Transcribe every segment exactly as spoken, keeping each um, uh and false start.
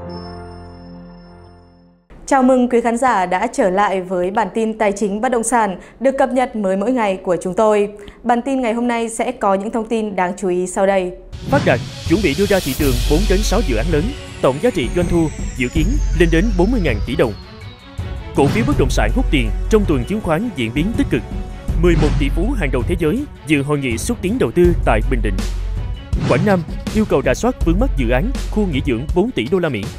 Chào mừng quý khán giả đã trở lại với bản tin tài chính bất động sản được cập nhật mới mỗi ngày của chúng tôi. Bản tin ngày hôm nay sẽ có những thông tin đáng chú ý sau đây. Phát Đạt chuẩn bị đưa ra thị trường bốn đến sáu dự án lớn, tổng giá trị doanh thu dự kiến lên đến bốn mươi nghìn tỷ đồng. Cổ phiếu bất động sản hút tiền trong tuần chứng khoán diễn biến tích cực. mười một tỷ phú hàng đầu thế giới dự hội nghị xúc tiến đầu tư tại Bình Định. Quảng Nam yêu cầu rà soát vướng mắc dự án khu nghỉ dưỡng bốn tỷ đô la Mỹ.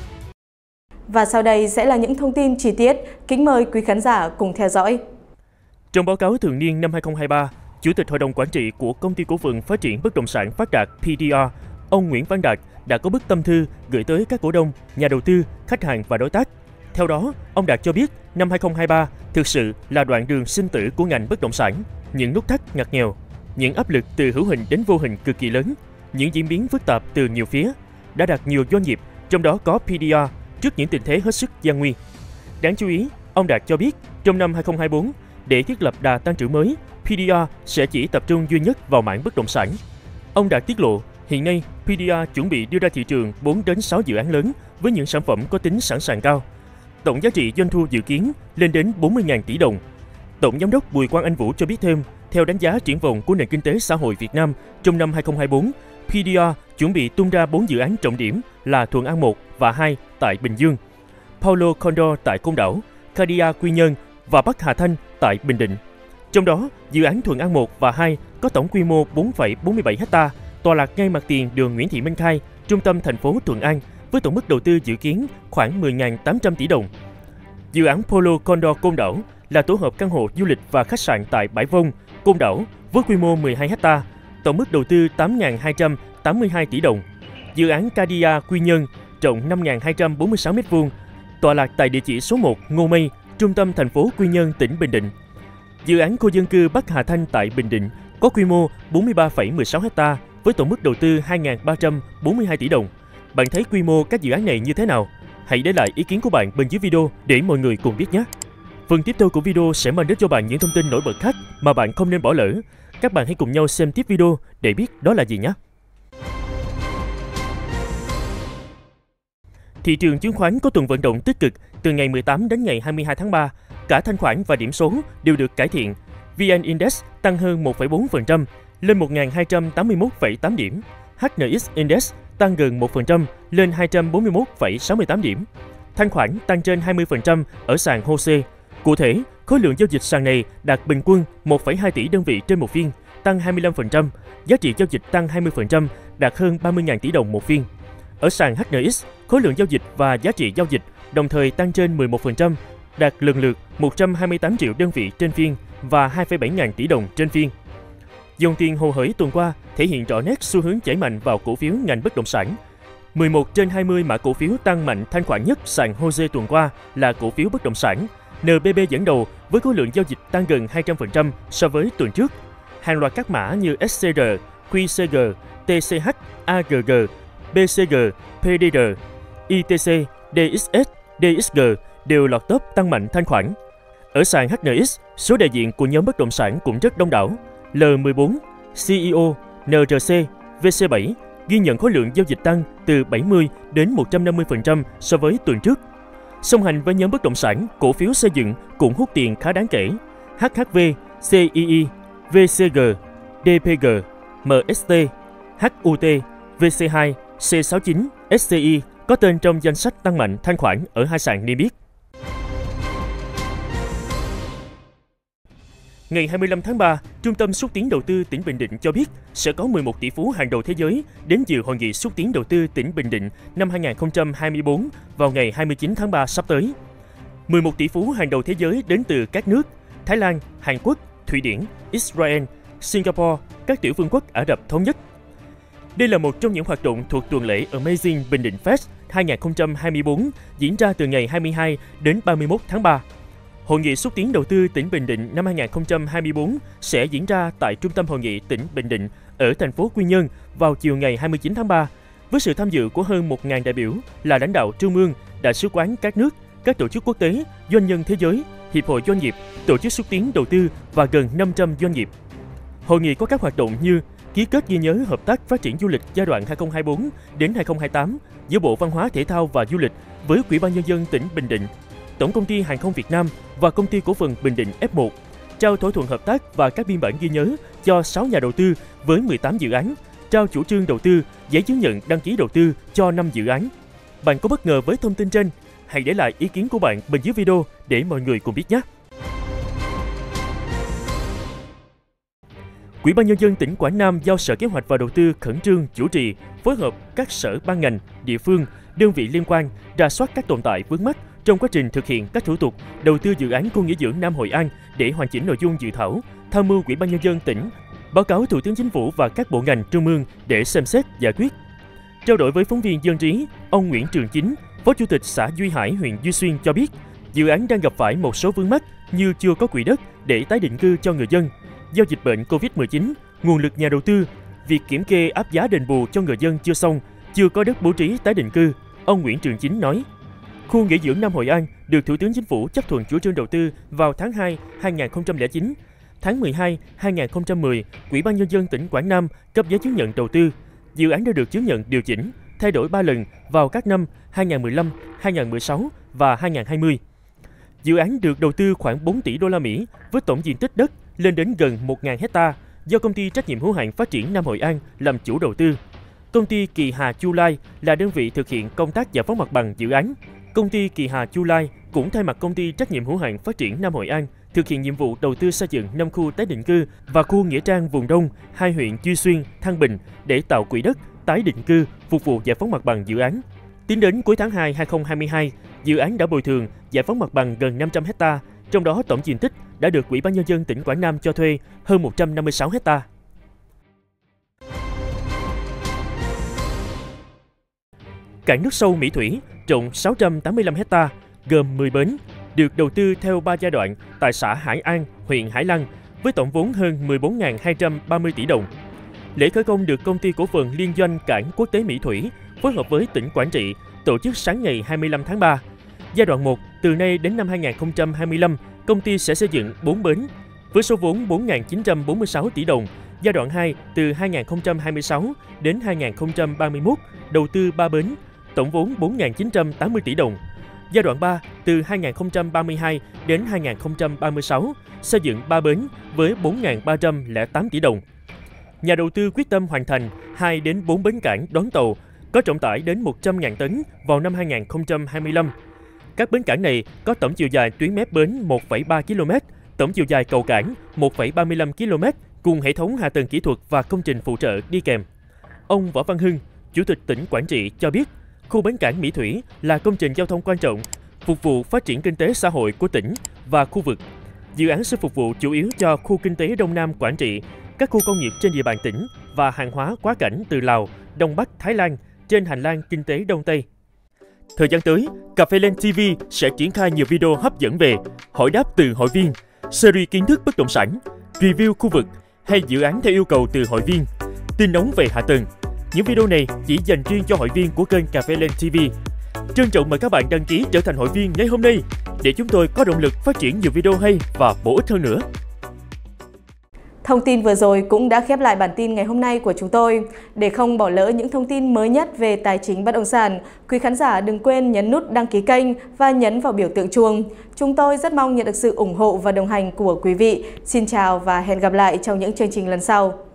Và sau đây sẽ là những thông tin chi tiết, kính mời quý khán giả cùng theo dõi. Trong báo cáo thường niên năm hai không hai ba, Chủ tịch Hội đồng Quản trị của Công ty Cổ phần Phát triển Bất động sản Phát Đạt P D R, ông Nguyễn Văn Đạt đã có bức tâm thư gửi tới các cổ đông, nhà đầu tư, khách hàng và đối tác. Theo đó, ông Đạt cho biết năm hai không hai ba thực sự là đoạn đường sinh tử của ngành bất động sản, những nút thắt ngặt nghèo, những áp lực từ hữu hình đến vô hình cực kỳ lớn, những diễn biến phức tạp từ nhiều phía, đã đặt nhiều doanh nghiệp, trong đó có P D R, trước những tình thế hết sức gian nguy. Đáng chú ý, ông Đạt cho biết trong năm hai không hai tư, để thiết lập đà tăng trưởng mới, P D R sẽ chỉ tập trung duy nhất vào mảng bất động sản. Ông Đạt tiết lộ, hiện nay P D R chuẩn bị đưa ra thị trường bốn đến sáu dự án lớn với những sản phẩm có tính sẵn sàng cao. Tổng giá trị doanh thu dự kiến lên đến bốn mươi nghìn tỷ đồng. Tổng giám đốc Bùi Quang Anh Vũ cho biết thêm, theo đánh giá triển vọng của nền kinh tế xã hội Việt Nam trong năm hai không hai tư, P D R chuẩn bị tung ra bốn dự án trọng điểm là Thuận An một và hai tại Bình Dương, Paulo Condor tại Côn Đảo, Cadia Quy Nhơn và Bắc Hà Thanh tại Bình Định. Trong đó, dự án Thuận An một và hai có tổng quy mô bốn phẩy bốn mươi bảy ha, tọa lạc ngay mặt tiền đường Nguyễn Thị Minh Khai, trung tâm thành phố Thuận An, với tổng mức đầu tư dự kiến khoảng mười nghìn tám trăm tỷ đồng. Dự án Polo Condor Côn Đảo là tổ hợp căn hộ du lịch và khách sạn tại Bãi Vông, Côn Đảo với quy mô mười hai ha, tổng mức đầu tư tám nghìn hai trăm tám mươi hai tỷ đồng. Dự án Cadia Quy Nhơn rộng năm nghìn hai trăm bốn mươi sáu mét vuông, tọa lạc tại địa chỉ số một Ngô Mây, trung tâm thành phố Quy Nhơn, tỉnh Bình Định. Dự án khu dân cư Bắc Hà Thanh tại Bình Định có quy mô bốn mươi ba phẩy mười sáu ha với tổng mức đầu tư hai nghìn ba trăm bốn mươi hai tỷ đồng. Bạn thấy quy mô các dự án này như thế nào? Hãy để lại ý kiến của bạn bên dưới video để mọi người cùng biết nhé. Phần tiếp theo của video sẽ mang đến cho bạn những thông tin nổi bật khác mà bạn không nên bỏ lỡ. Các bạn hãy cùng nhau xem tiếp video để biết đó là gì nhé. Thị trường chứng khoán có tuần vận động tích cực từ ngày mười tám đến ngày hai mươi hai tháng ba. Cả thanh khoản và điểm số đều được cải thiện. vê en Index tăng hơn một phẩy bốn phần trăm lên một nghìn hai trăm tám mươi mốt phẩy tám điểm. hát en ích Index tăng gần một phần trăm lên hai trăm bốn mươi mốt phẩy sáu mươi tám điểm. Thanh khoản tăng trên hai mươi phần trăm ở sàn hô sê. Cụ thể, khối lượng giao dịch sàn này đạt bình quân một phẩy hai tỷ đơn vị trên một phiên, tăng hai mươi lăm phần trăm. Giá trị giao dịch tăng hai mươi phần trăm, đạt hơn ba mươi nghìn tỷ đồng một phiên. Ở sàn hát en ích, khối lượng giao dịch và giá trị giao dịch đồng thời tăng trên mười một phần trăm, đạt lần lượt một trăm hai mươi tám triệu đơn vị trên phiên và hai phẩy bảy nghìn tỷ đồng trên phiên. Dòng tiền hồ hởi tuần qua thể hiện rõ nét xu hướng chảy mạnh vào cổ phiếu ngành bất động sản. mười một trên hai mươi mã cổ phiếu tăng mạnh thanh khoản nhất sàn hô sê tuần qua là cổ phiếu bất động sản. en bê bê dẫn đầu với khối lượng giao dịch tăng gần hai trăm phần trăm so với tuần trước. Hàng loạt các mã như ét xê rờ, quy xê giê, tê xê hát, a giê giê, bê xê giê, pê đê rờ, i tê xê, đê ích ét, đê ích giê đều lọt top tăng mạnh thanh khoản. Ở sàn hát en ích, số đại diện của nhóm bất động sản cũng rất đông đảo. L mười bốn, xê e ô, en rờ xê, vê xê bảy ghi nhận khối lượng giao dịch tăng từ bảy mươi đến một trăm năm mươi phần trăm so với tuần trước. Song hành với nhóm bất động sản, cổ phiếu xây dựng cũng hút tiền khá đáng kể. hát hát vê, xê i i, vê xê giê, đê pê giê, em ét tê, hát u tê, vê xê hai, xê sáu chín, ét xê i có tên trong danh sách tăng mạnh thanh khoản ở hai sàn niêm yết. Ngày hai mươi lăm tháng ba, Trung tâm xúc tiến đầu tư tỉnh Bình Định cho biết sẽ có mười một tỷ phú hàng đầu thế giới đến dự hội nghị xúc tiến đầu tư tỉnh Bình Định năm hai nghìn không trăm hai mươi tư vào ngày hai mươi chín tháng ba sắp tới. mười một tỷ phú hàng đầu thế giới đến từ các nước Thái Lan, Hàn Quốc, Thụy Điển, Israel, Singapore, các tiểu vương quốc Ả Rập Thống Nhất. Đây là một trong những hoạt động thuộc tuần lễ Amazing Bình Định Fest hai nghìn không trăm hai mươi tư diễn ra từ ngày hai mươi hai đến ba mươi mốt tháng ba. Hội nghị xúc tiến đầu tư tỉnh Bình Định năm hai nghìn không trăm hai mươi tư sẽ diễn ra tại Trung tâm Hội nghị tỉnh Bình Định ở thành phố Quy Nhơn vào chiều ngày hai mươi chín tháng ba, với sự tham dự của hơn một nghìn đại biểu là lãnh đạo trung ương, đại sứ quán các nước, các tổ chức quốc tế, doanh nhân thế giới, hiệp hội doanh nghiệp, tổ chức xúc tiến đầu tư và gần năm trăm doanh nghiệp. Hội nghị có các hoạt động như ký kết ghi nhớ hợp tác phát triển du lịch giai đoạn hai nghìn không trăm hai mươi tư đến hai nghìn không trăm hai mươi tám giữa Bộ Văn hóa Thể thao và Du lịch với Ủy ban Nhân dân tỉnh Bình Định, Tổng công ty Hàng không Việt Nam và Công ty Cổ phần Bình Định F một, trao thỏa thuận hợp tác và các biên bản ghi nhớ cho sáu nhà đầu tư với mười tám dự án, trao chủ trương đầu tư, giấy chứng nhận đăng ký đầu tư cho năm dự án. Bạn có bất ngờ với thông tin trên? Hãy để lại ý kiến của bạn bên dưới video để mọi người cùng biết nhé! Ủy ban Nhân dân tỉnh Quảng Nam giao Sở Kế hoạch và Đầu tư khẩn trương chủ trì, phối hợp các sở ban ngành, địa phương, đơn vị liên quan, rà soát các tồn tại vướng mắc trong quá trình thực hiện các thủ tục đầu tư dự án khu nghỉ dưỡng Nam Hội An để hoàn chỉnh nội dung dự thảo, tham mưu Ủy ban Nhân dân tỉnh, báo cáo Thủ tướng Chính phủ và các bộ ngành trung ương để xem xét giải quyết. Trao đổi với phóng viên Dân trí, ông Nguyễn Trường Chính, Phó Chủ tịch xã Duy Hải, huyện Duy Xuyên cho biết, dự án đang gặp phải một số vướng mắc như chưa có quỹ đất để tái định cư cho người dân. Do dịch bệnh Covid mười chín, nguồn lực nhà đầu tư, việc kiểm kê áp giá đền bù cho người dân chưa xong, chưa có đất bố trí tái định cư. Ông Nguyễn Trường Chính nói, khu nghỉ dưỡng Nam Hội An được Thủ tướng Chính phủ chấp thuận chủ trương đầu tư vào tháng hai năm hai nghìn không trăm lẻ chín. Tháng mười hai năm hai nghìn không trăm mười, Ủy ban Nhân dân tỉnh Quảng Nam cấp giấy chứng nhận đầu tư. Dự án đã được chứng nhận điều chỉnh, thay đổi ba lần vào các năm hai nghìn không trăm mười lăm, hai nghìn không trăm mười sáu và hai nghìn không trăm hai mươi. Dự án được đầu tư khoảng bốn tỷ đô la Mỹ với tổng diện tích đất lên đến gần một nghìn hecta do Công ty Trách nhiệm hữu hạn Phát triển Nam Hội An làm chủ đầu tư. Công ty Kỳ Hà Chu Lai là đơn vị thực hiện công tác giải phóng mặt bằng dự án. Công ty Kỳ Hà Chu Lai cũng thay mặt Công ty Trách nhiệm hữu hạn Phát triển Nam Hội An thực hiện nhiệm vụ đầu tư xây dựng năm khu tái định cư và khu nghĩa trang vùng Đông, hai huyện Duy Xuyên, Thăng Bình để tạo quỹ đất tái định cư phục vụ giải phóng mặt bằng dự án. Tính đến cuối tháng hai năm hai nghìn không trăm hai mươi hai, dự án đã bồi thường giải phóng mặt bằng gần năm trăm hecta, trong đó tổng diện tích đã được Ủy ban Nhân dân tỉnh Quảng Nam cho thuê hơn một trăm năm mươi sáu hecta. Cảng nước sâu Mỹ Thủy rộng sáu trăm tám mươi lăm hecta, gồm mười bến, được đầu tư theo ba giai đoạn tại xã Hải An, huyện Hải Lăng với tổng vốn hơn mười bốn nghìn hai trăm ba mươi tỷ đồng. Lễ khởi công được Công ty Cổ phần Liên doanh Cảng Quốc tế Mỹ Thủy phối hợp với tỉnh Quảng Trị tổ chức sáng ngày hai mươi lăm tháng ba. Giai đoạn một, từ nay đến năm hai nghìn không trăm hai mươi lăm, công ty sẽ xây dựng bốn bến với số vốn bốn nghìn chín trăm bốn mươi sáu tỷ đồng. Giai đoạn hai, từ hai nghìn không trăm hai mươi sáu đến hai nghìn không trăm ba mươi mốt, đầu tư ba bến, tổng vốn bốn nghìn chín trăm tám mươi tỷ đồng. Giai đoạn ba, từ hai nghìn không trăm ba mươi hai đến hai nghìn không trăm ba mươi sáu, xây dựng ba bến với bốn nghìn ba trăm lẻ tám tỷ đồng. Nhà đầu tư quyết tâm hoàn thành hai đến bốn bến cảng đón tàu có trọng tải đến một trăm nghìn tấn vào năm hai nghìn không trăm hai mươi lăm. Các bến cảng này có tổng chiều dài tuyến mép bến một phẩy ba ki lô mét, tổng chiều dài cầu cảng một phẩy ba mươi lăm ki lô mét cùng hệ thống hạ tầng kỹ thuật và công trình phụ trợ đi kèm. Ông Võ Văn Hưng, Chủ tịch tỉnh Quảng Trị cho biết, khu bến cảng Mỹ Thủy là công trình giao thông quan trọng, phục vụ phát triển kinh tế xã hội của tỉnh và khu vực. Dự án sẽ phục vụ chủ yếu cho khu kinh tế Đông Nam Quảng Trị, các khu công nghiệp trên địa bàn tỉnh và hàng hóa quá cảnh từ Lào, Đông Bắc, Thái Lan trên hành lang kinh tế Đông Tây. Thời gian tới, Cà phê Lên ti vi sẽ triển khai nhiều video hấp dẫn về hỏi đáp từ hội viên, series kiến thức bất động sản, review khu vực hay dự án theo yêu cầu từ hội viên, tin nóng về hạ tầng. Những video này chỉ dành riêng cho hội viên của kênh Cà phê Lên ti vi. Trân trọng mời các bạn đăng ký trở thành hội viên ngay hôm nay để chúng tôi có động lực phát triển nhiều video hay và bổ ích hơn nữa. Thông tin vừa rồi cũng đã khép lại bản tin ngày hôm nay của chúng tôi. Để không bỏ lỡ những thông tin mới nhất về tài chính bất động sản, quý khán giả đừng quên nhấn nút đăng ký kênh và nhấn vào biểu tượng chuông. Chúng tôi rất mong nhận được sự ủng hộ và đồng hành của quý vị. Xin chào và hẹn gặp lại trong những chương trình lần sau.